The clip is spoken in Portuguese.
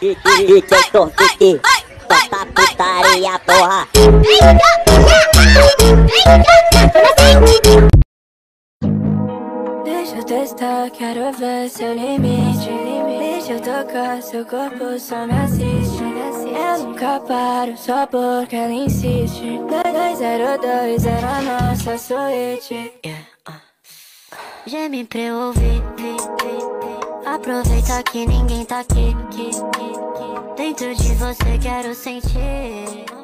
DJ Tortique, toca putaria, porra. Deixa eu testar, quero ver seu limite. Deixa eu tocar, seu corpo só me assiste. Eu nunca paro, só porque ela insiste. 2202 era a nossa suíte. Geme pra eu ouvir. Aproveita que ninguém tá aqui. Dentro de você quero sentir.